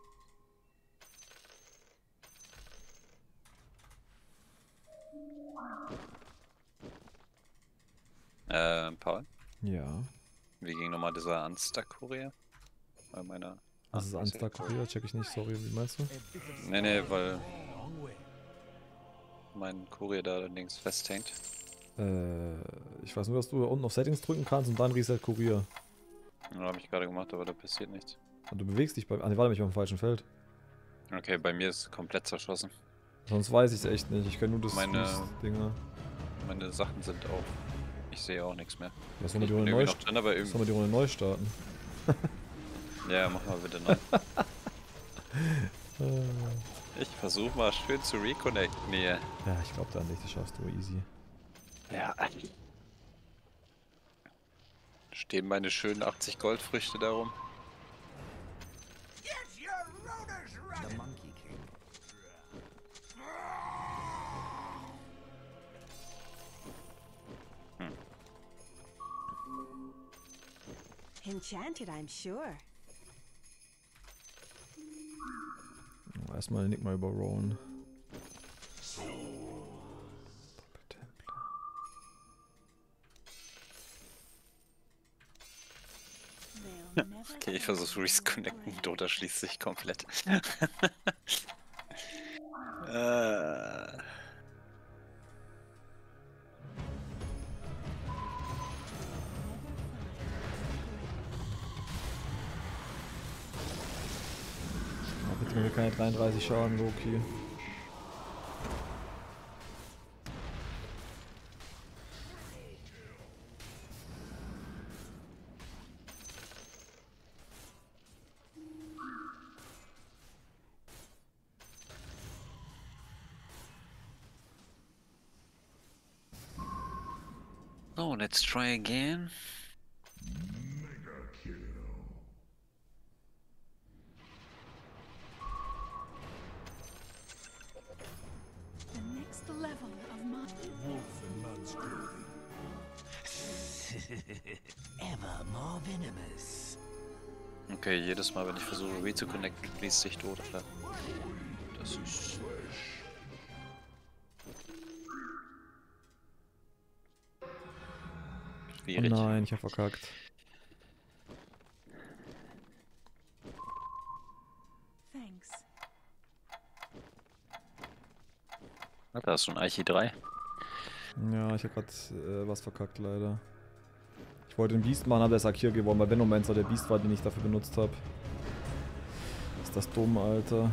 Äh, Paul, Ja. wie ging nochmal dieser Unstuck-Kurier? Bei meiner... Das ist Ah, Unstuck Korea, check ich nicht, sorry, wie meinst du? Nee, nee, weil Long way. mein Kurier da links festhängt. Äh, ich weiß nur, dass du unten auf Settings drücken kannst und dann Reset Kurier. Ja, habe ich gerade gemacht, aber da passiert nichts. Und du bewegst dich bei. Ah, ne, warte, ich war im falschen Feld. Okay, bei mir ist es komplett zerschossen. Sonst weiß ich es echt nicht. Ich kenne nur das, Meine- das Dinger. Meine Sachen sind auch... Ich sehe auch nichts mehr. Lass mal Ich die bin Runde irgendwie neu, noch drin, aber lass mal irgendwie... die Runde neu starten. Ja, mach mal bitte neu. Äh, Ich versuche mal schön zu reconnecten hier. ja, ich glaube da nicht, das schaffst du easy. Ja. Stehen meine schönen achtzig Goldfrüchte darum? The Monkey King. Enchanted, I'm sure. Oh, erstmal den Nick mal überrollen. They'll never Okay, ich versuche Reconnecten, Dota schließt sich komplett. äh. Oh, bitte mir keine dreiunddreißig Schaden, Loki. Oh, let's try again. the next level of my Wolf in man's clothing. Ever more venomous. Okay, jedes Mal, wenn ich versuche reconnecten, schließt sich Dota. Das ist... Oh schwierig. nein, ich hab verkackt. thanks. Ah, da hast du ein Archi drei. Ja, ich hab grad äh, was verkackt, leider. Ich wollte den Beast machen, hab der Sakir gewonnen, weil Venomancer der Beast war, den ich dafür benutzt habe. Ist das dumm, Alter.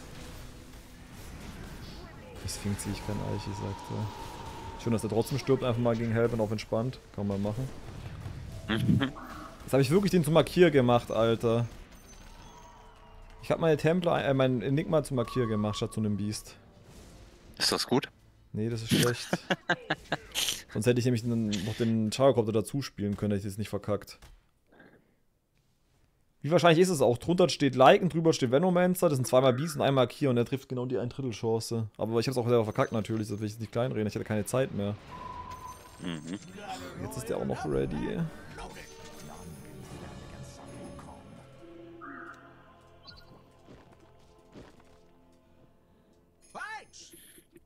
Deswegen ziehe ich kein Eichi, sagt er. Schön, dass er trotzdem stirbt, einfach mal gegen Help und auf entspannt. Kann man machen. Jetzt habe ich wirklich den zu Markier gemacht, Alter. Ich habe meine Templar, äh, mein Enigma zu Markier gemacht, statt zu einem Beast. Ist das gut? Nee, das ist schlecht. Sonst hätte ich nämlich den, noch den Chirocopter dazu spielen können, hätte ich das nicht verkackt. Wie wahrscheinlich ist es auch? Drunter steht Lycan, drüber steht Venomancer, das sind zweimal Beast und einmal Markier und der trifft genau die ein Drittel Chance. Aber ich habe es auch selber verkackt natürlich, das will ich jetzt nicht kleinreden, ich hatte keine Zeit mehr. Mhm. Jetzt ist der auch noch ready. Fight!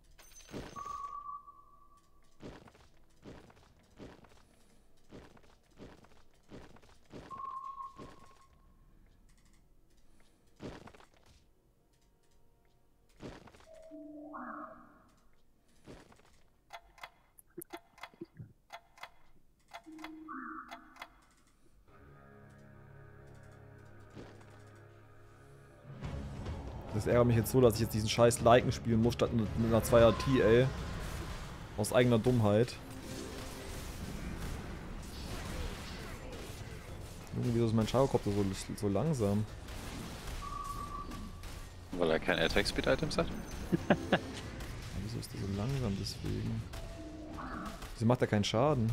Das ärgert mich jetzt so, dass ich jetzt diesen scheiß Lycan spielen muss, statt mit einer Zweier T A. Aus eigener Dummheit. Irgendwie ist mein Chirocopter so, so langsam. Weil er keine Attack Speed Items hat? Ja, wieso ist der so langsam deswegen? Wieso macht er keinen Schaden?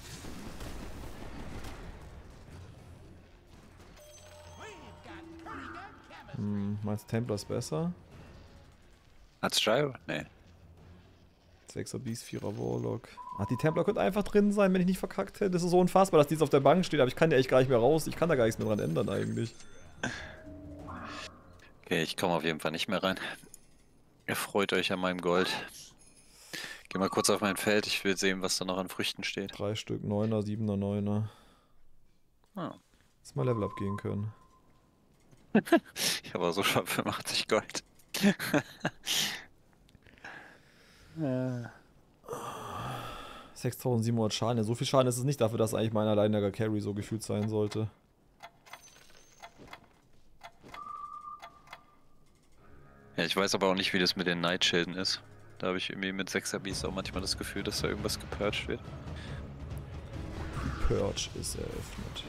Hm, meinst du Templar ist besser? Hat's Gyro? Nee. sechser Beast, vierer Warlock. Ach, die Templar könnte einfach drin sein, wenn ich nicht verkackt hätte. Das ist so unfassbar, dass die jetzt auf der Bank steht, aber ich kann ja echt gar nicht mehr raus. Ich kann da gar nichts mehr dran ändern eigentlich. Okay, ich komme auf jeden Fall nicht mehr rein. Ihr freut euch an meinem Gold. Geh mal kurz auf mein Feld, ich will sehen, was da noch an Früchten steht. Drei Stück, Neuner, Siebener, Neuner. Ah. Lass mal Level up gehen können. Ich habe so schon fünfundachtzig Gold. ja. sechstausendsiebenhundert Schaden. Ja, so viel Schaden ist es nicht dafür, dass eigentlich mein alleiniger Carry so gefühlt sein sollte. Ja, ich weiß aber auch nicht, wie das mit den Nightschilden ist. Da habe ich irgendwie mit sechser Beast auch manchmal das Gefühl, dass da irgendwas gepurged wird. Die Purge ist eröffnet.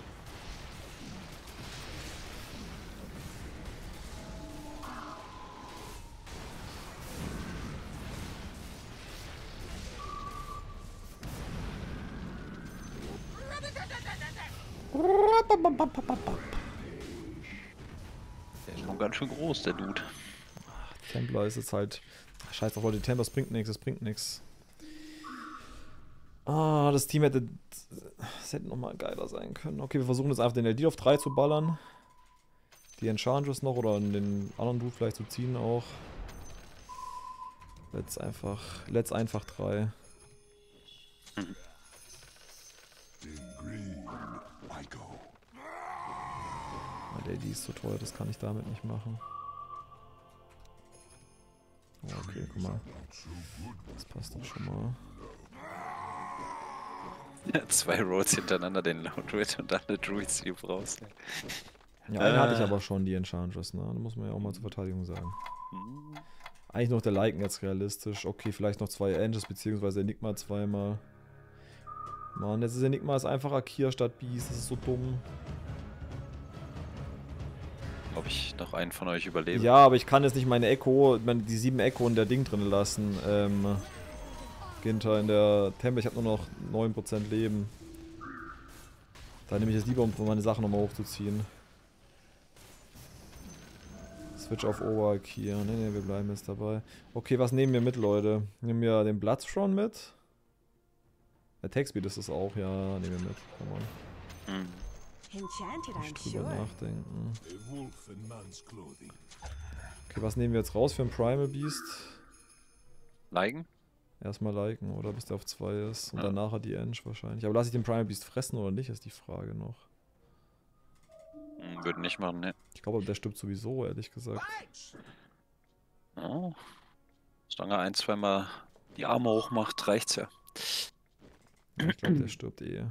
Der ist schon ganz schön groß, der Dude. Templar ist jetzt halt... Scheiß auf Leute, Templar, das bringt nichts, das bringt nichts. Ah, das Team hätte... Das hätte nochmal geiler sein können. Okay, wir versuchen jetzt einfach den L D auf drei zu ballern. Die Enchantress noch oder den anderen Dude vielleicht zu ziehen auch. Let's einfach... Let's einfach drei. In green, I go. Ah, der L D ist zu teuer, das kann ich damit nicht machen. Oh, okay, guck mal. Das passt doch schon mal. Zwei Rolls hintereinander, den Lone Druid und dann eine Druid Sleeve raus. Ja, einen Äh. hatte ich aber schon, die Enchantress, ne? Da muss man ja auch mal zur Verteidigung sagen. Hm. Eigentlich noch der Lycan jetzt realistisch. Okay, vielleicht noch zwei Angels, beziehungsweise Enigma zweimal. Mann, jetzt ist Enigma ist einfach Akir statt Beast, das ist so dumm. Ob ich noch einen von euch überlebe? Ja, aber ich kann jetzt nicht meine Echo, meine, die sieben Echo in der Ding drin lassen. Ähm, Ginter in der Tempel, ich habe nur noch neun Prozent Leben. Da nehme ich jetzt lieber, um meine Sachen nochmal hochzuziehen. Switch auf Overkill. Ne, ne, wir bleiben jetzt dabei. Okay, was nehmen wir mit, Leute? Nehmen wir den Bloodstone mit? Der Textbeat ist es auch, ja, nehmen wir mit. Come on. Hm. Enchanted, Nicht I'm drüber sure. nachdenken. A wolf in man's clothing. Okay, was nehmen wir jetzt raus für ein Primal Beast? Liken? Erstmal liken, oder? Bis der auf zwei ist. Und Ja. dann nachher die Eng wahrscheinlich. Aber lasse ich den Primal Beast fressen oder nicht, ist die Frage noch. Hm, würde nicht machen, ne. Ich glaube, der stirbt sowieso, ehrlich gesagt. Oh. Solange er ein, zweimal die Arme hochmacht, reicht's ja. Ja, ich glaube, der stirbt eh.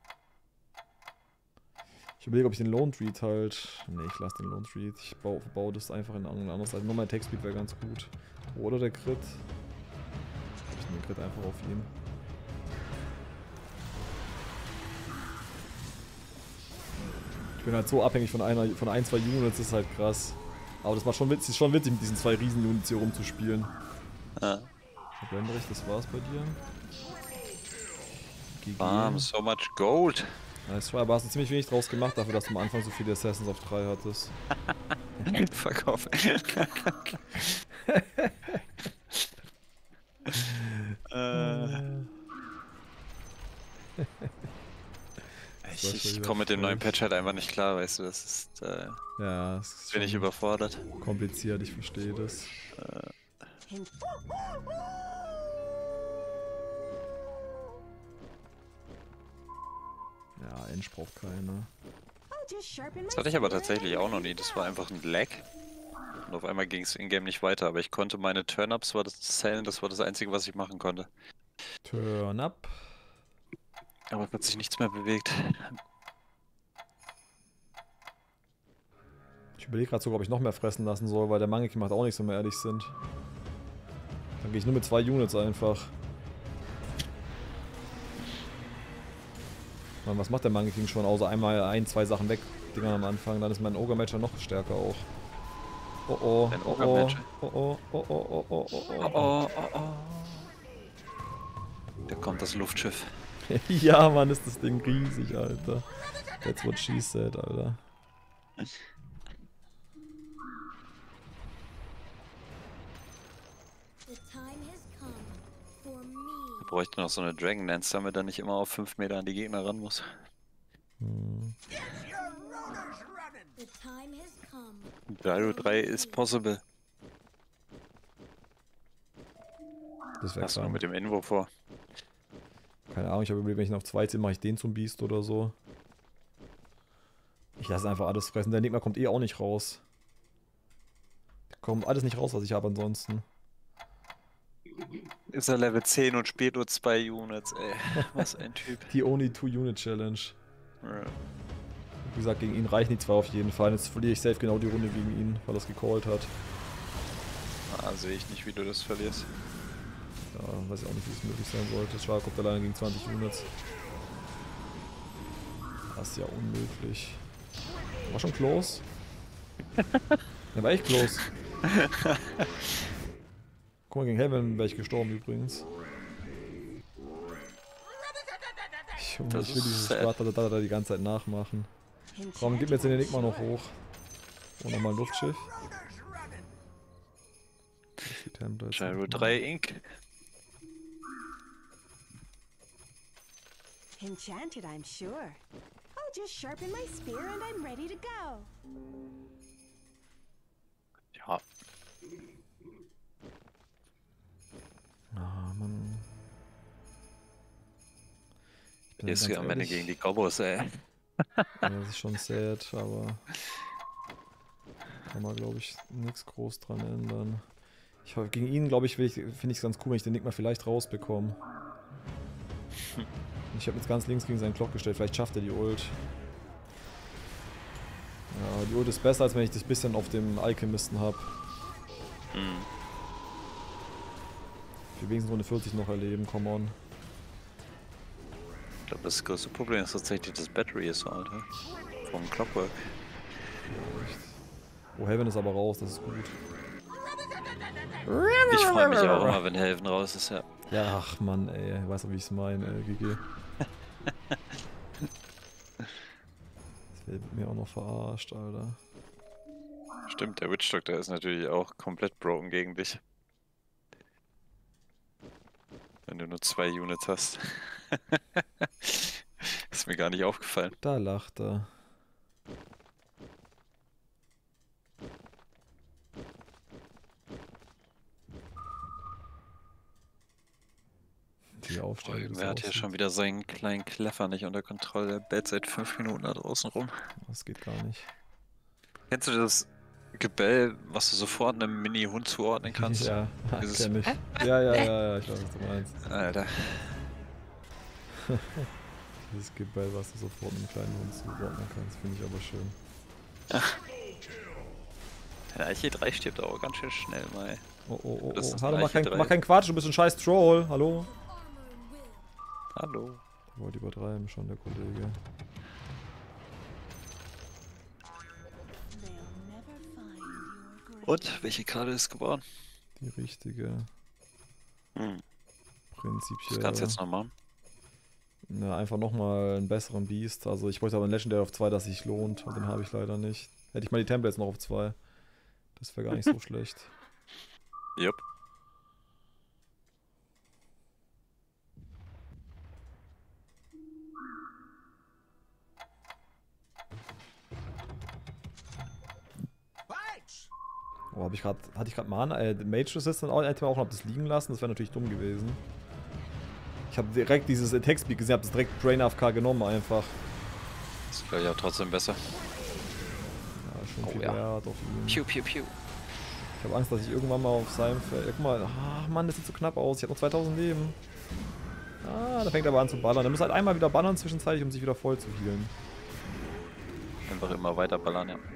Ich überlege, ob ich den Lone Treat halt... Ne, ich lasse den Lone Treat. Ich baue, baue das einfach in eine andere Seite. Nur mein Attack Speed wäre ganz gut. Oder der Crit. Ich nehme den Crit einfach auf ihn. Ich bin halt so abhängig von einer, von ein, zwei Units, das ist halt krass. Aber das war schon witzig, ist schon witzig, mit diesen zwei Riesen-Units hier rumzuspielen. Ja. Blenderich, das war's bei dir. G G. Bam, so much gold. Nice try, aber hast du ziemlich wenig draus gemacht dafür, dass du am Anfang so viele Assassins auf drei hattest. Verkauf. äh. Ich, ich komme mit dem neuen Patch halt einfach nicht klar, weißt du, das ist, äh, Ja, es ist bin ich schon überfordert. kompliziert, ich verstehe das. En- Ja, Ensch braucht keine. I'll just sharpen my Das hatte ich aber spear tatsächlich and auch noch nie, das war einfach ein Lag. Und auf einmal ging es in-game nicht weiter, aber ich konnte meine Turn-Ups, war das Zählen, das war das Einzige, was ich machen konnte. Turn up. Aber es hat sich nichts mehr bewegt. Ich überlege gerade sogar, ob ich noch mehr fressen lassen soll, weil der Mangeki macht auch nichts, wenn wir ehrlich sind. Dann gehe ich nur mit zwei Units einfach. Mann, was macht der Mangeki schon? Außer einmal ein, zwei Sachen weg, Dinger am Anfang. Dann ist mein Ogre-Matcher noch stärker auch. Oh oh, Ein oh oh, Ogre-Matcher? oh oh, oh oh, oh oh, oh Oh, oh. oh, oh, oh. Da kommt das Luftschiff. Ja, Mann, ist das Ding riesig, Alter. That's what she said, Alter. The time has come for me. Ich bräuchte noch so eine Dragon Dance, damit er nicht immer auf fünf Meter an die Gegner ran muss. Hm. The time has come. Gyro drei ist possible. Das wäre Was du klar. mit dem Invo vor? Keine Ahnung, ich habe überlegt, wenn ich noch zwei ziehe, mache ich den zum Beast oder so. Ich lasse einfach alles fressen. Der Enigma kommt eh auch nicht raus. Kommt alles nicht raus, was ich habe ansonsten. Ist er Level zehn und spielt nur zwei Units, ey. Was ein Typ. Die Only Two Unit Challenge. Ja. Wie gesagt, gegen ihn reichen die zwei auf jeden Fall. Jetzt verliere ich safe genau die Runde gegen ihn, weil er es gecallt hat. Ah, sehe ich nicht, wie du das verlierst. Ja, weiß ich auch nicht, wie es möglich sein sollte. Schade, kommt alleine gegen zwanzig Units. Das ist ja unmöglich. War schon close. Ja, war echt close. Guck mal, gegen Heaven wäre ich gestorben übrigens. Ich, Das ich will ist dieses sad. Squad da, da, da die ganze Zeit nachmachen. Komm, gib mir jetzt den Enigma noch hoch. Oh, nochmal ein Luftschiff. Die Templer jetzt Gyro noch mal. drei Ink. Enchanted, I'm sure. I'll just sharpen my spear and I'm ready to go. Ja, Ah, Mann. Ich bin hier ist ganz ja am Ende ehrlich, gegen die Gobos, ey. ja, das ist schon sad, aber kann man, glaube ich, nichts groß dran ändern. Ich, gegen ihn, glaube ich, ich finde ich es ganz cool, wenn ich den Enigma vielleicht rausbekomme. Ich habe jetzt ganz links gegen seinen Clock gestellt, vielleicht schafft er die Ult. Ja, die Ult ist besser, als wenn ich das bisschen auf dem Alchemisten habe. Hm. Ich will wenigstens Runde vierzig noch erleben, come on. Ich glaube, das größte Problem ist tatsächlich das Battery Assault, Alter. Vom Clockwork. Oh, Heaven ist aber raus, das ist gut. Ich freue mich auch immer, wenn Helven raus ist, ja. Ja, ach Mann, ey, ich weiß auch, wie ich es meine, ey, G G. Das wird mir auch noch verarscht, Alter. Stimmt, der Witch Doctor ist natürlich auch komplett broken gegen dich. Wenn du nur zwei Units hast. Ist mir gar nicht aufgefallen. Da lacht er. Die Aufstellung. wie das Wer hat hier aussieht. schon wieder seinen kleinen Kleffer nicht unter Kontrolle? Der bellt seit fünf Minuten da draußen rum. Das geht gar nicht. Kennst du das Gebell, was du sofort einem Mini-Hund zuordnen kannst? Ja, Dieses- kenn ich. Ja, ja, ja, ja, ich weiß, was du meinst. Alter. Dieses Gebell, was du sofort einem kleinen Hund zuordnen kannst, finde ich aber schön. Der Eiche drei stirbt aber ganz schön schnell mal. Oh, oh, oh, Das oh. ist Hallo, ein mach kein, Eiche drei. mach keinen Quatsch, du bist ein scheiß Troll. Hallo? Hallo. Der wollte übertreiben schon, der Kollege. They'll never find your grave. Und, welche Karte ist geworden? Die richtige. Hm. Prinzipiell. Das kannst du jetzt noch machen. Ja, einfach nochmal einen besseren Beast. Also ich wollte aber einen Legendary auf zwei, das sich lohnt. Und den habe ich leider nicht. Hätte ich mal die Templates noch auf zwei. Das wäre gar nicht so schlecht. Jupp. Fight! Oh, hab ich grad, hatte ich gerade Mana, äh, Mage Resistant auch, hätte man auch noch das liegen lassen. Das wäre natürlich dumm gewesen. Ich habe direkt dieses Attack Speed gesehen, habe das direkt Brain A F K genommen einfach. Das ist, glaube ich, auch trotzdem besser. Ja, schon Oh, viel ja. Wert auf ihn. Piu, piu, piu. Ich habe Angst, dass ich irgendwann mal auf seinem Feld. Ja, guck mal, ah, Mann, das sieht so knapp aus. Ich habe noch zweitausend Leben. Ah, da fängt er aber an zu ballern. Er muss halt einmal wieder ballern zwischenzeitlich, um sich wieder voll zu healen. Einfach immer weiter ballern, ja.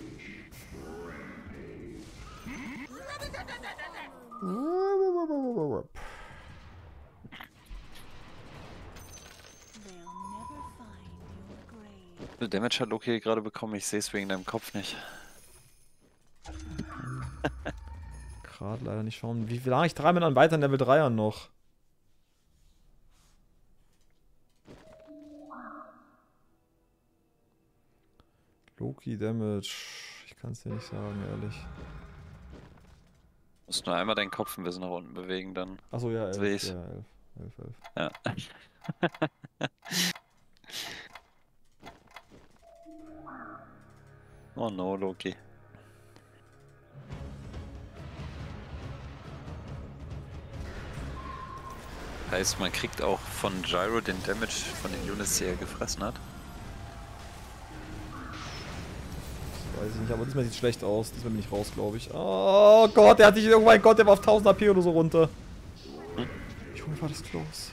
They'll never find your grave. Wie viel Damage hat Loki gerade bekommen? Ich sehe es wegen deinem Kopf nicht. Gerade leider nicht schauen. Wie lange ich drei mit an weiteren Level dreiern noch? Loki Damage. Ich kann es dir nicht sagen, ehrlich. Du musst nur einmal deinen Kopf ein bisschen nach unten bewegen, dann. Achso, ja, elf. Seh ich's. Ja, elf. elf, elf. Ja. Oh no, Loki. Heißt, man kriegt auch von Gyro den Damage von den Units, die er gefressen hat. Weiß ich nicht, aber diesmal sieht es schlecht aus. Diesmal bin ich raus, glaube ich. Oh Gott, der hat sich. Oh mein Gott, der war auf tausend A P oder so runter. Hm? Junge, war das close.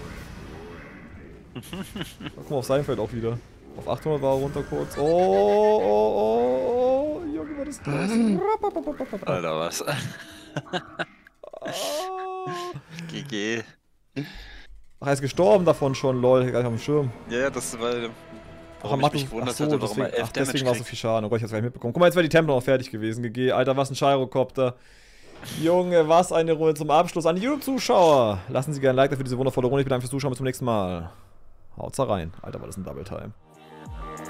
Guck mal auf sein Feld auch wieder. Auf achthundert war er runter kurz. Oh, oh, oh, oh. Junge, war das close. Alter, was? Oh. G G. Ach, er ist gestorben davon schon, lol. Gar nicht auf dem Schirm. Ja, ja, das war. Ach, Warum er ich mich macht gewundert ach so, hatte, warum deswegen, er elf ach, deswegen war Damage so kriegt. viel Schaden. Oh Gott, ich hab's gar nicht mitbekommen. Guck mal, jetzt wäre die Tempel noch fertig gewesen. G G, Alter, was ein Gyrocopter. Junge, was eine Runde zum Abschluss an die YouTube-Zuschauer. Lassen Sie gerne ein Like dafür diese wundervolle Runde. Ich bedanke mich fürs Zuschauen. Bis zum nächsten Mal. Haut's da rein. Alter, war das ein Double Time.